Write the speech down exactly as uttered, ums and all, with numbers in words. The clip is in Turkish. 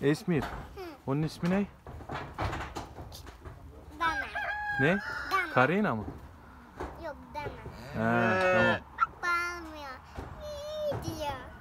Esmir. Onun ismi ne? Dana. Ne? Dana. Karina mı? Yok dana. He, tamam. Bağırmıyor. İyi diyor.